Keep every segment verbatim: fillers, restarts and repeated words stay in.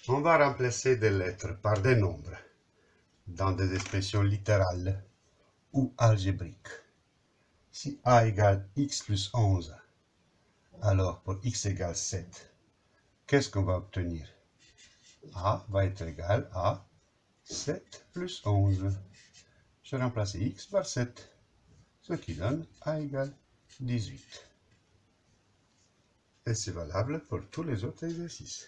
On va remplacer des lettres par des nombres dans des expressions littérales ou algébriques. Si a égale x plus onze, alors pour x égale sept, qu'est-ce qu'on va obtenir? A va être égal à sept plus onze. Je remplace x par sept, ce qui donne a égale dix-huit. Et c'est valable pour tous les autres exercices.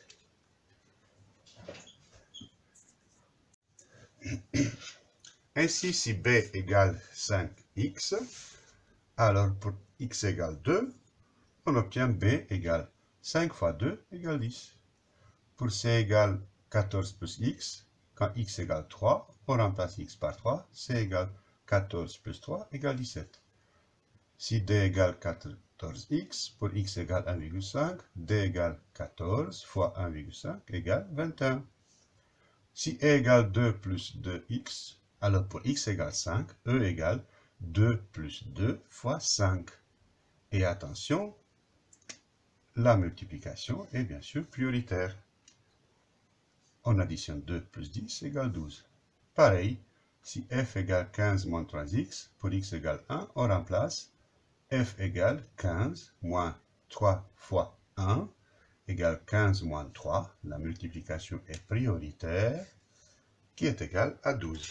Ainsi, si b égale cinq x, alors pour x égale deux, on obtient b égale cinq fois deux égale dix. Pour c égale quatorze plus x, quand x égale trois, on remplace x par trois, c égale quatorze plus trois égale dix-sept. Si d égale quatorze x, pour x égale un virgule cinq, d égale quatorze fois un virgule cinq égale vingt et un. Si e égale deux plus deux x, alors pour x égale cinq, e égale deux plus deux fois cinq. Et attention, la multiplication est bien sûr prioritaire. On additionne deux plus dix égale douze. Pareil, si f égale quinze moins trois x, pour x égale un, on remplace f égale quinze moins trois fois un égale quinze moins trois. La multiplication est prioritaire, qui est égale à douze.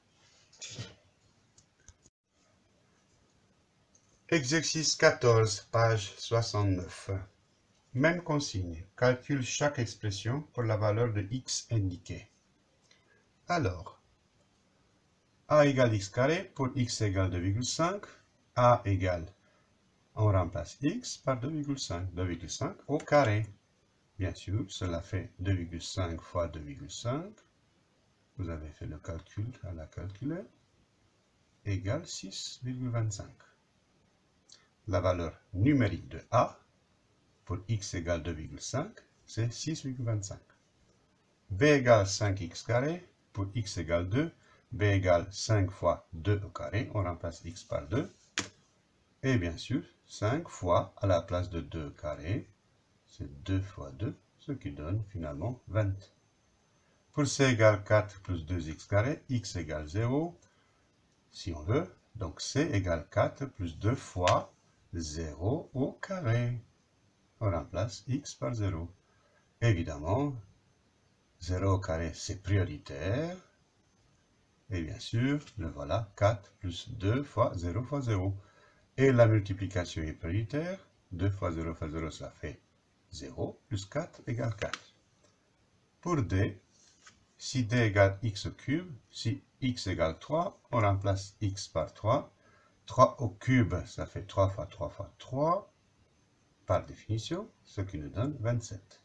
Exercice quatorze, page soixante-neuf. Même consigne. Calcule chaque expression pour la valeur de x indiquée. Alors, a égale x carré pour x égale deux virgule cinq. A égale, on remplace x par deux virgule cinq. deux virgule cinq au carré. Bien sûr, cela fait deux virgule cinq fois deux virgule cinq. Vous avez fait le calcul à la calculette. Égale six virgule vingt-cinq. La valeur numérique de a, pour x égale deux virgule cinq, c'est six virgule vingt-cinq. b égale cinq x carré, pour x égale deux, b égale cinq fois deux au carré, on remplace x par deux. Et bien sûr, cinq fois à la place de deux carré, c'est deux fois deux, ce qui donne finalement vingt. Pour c égale quatre plus deux x carré, x égale zéro, si on veut. Donc c égale quatre plus deux fois zéro au carré. On remplace x par zéro. Évidemment, zéro au carré, c'est prioritaire. Et bien sûr, le voilà, quatre plus deux fois zéro fois zéro. Et la multiplication est prioritaire. deux fois zéro fois zéro, ça fait zéro, plus quatre égale quatre. Pour d, si d égale x au cube, si x égale trois, on remplace x par trois. trois au cube, ça fait trois fois trois fois trois, par définition, ce qui nous donne vingt-sept.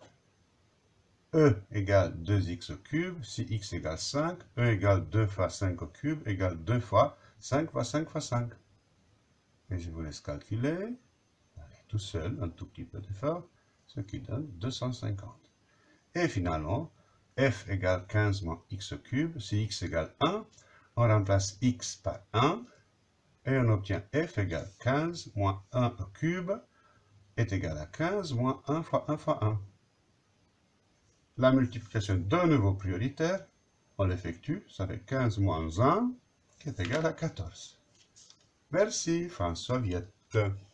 E égale deux x au cube, si x égale cinq, E égale deux fois cinq au cube, égale deux fois cinq fois cinq fois cinq. Et je vous laisse calculer, allez, tout seul, un tout petit peu d'effort, ce qui donne deux cent cinquante. Et finalement, f égale quinze moins x au cube, si x égale un, on remplace x par un, et on obtient f égale quinze moins un au cube, est égal à quinze moins un fois un fois un. La multiplication de nouveau prioritaire, on l'effectue, ça fait quinze moins un, qui est égal à quatorze. Merci, François Viette.